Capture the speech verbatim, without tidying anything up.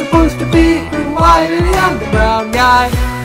supposed to be? Why did the underground guy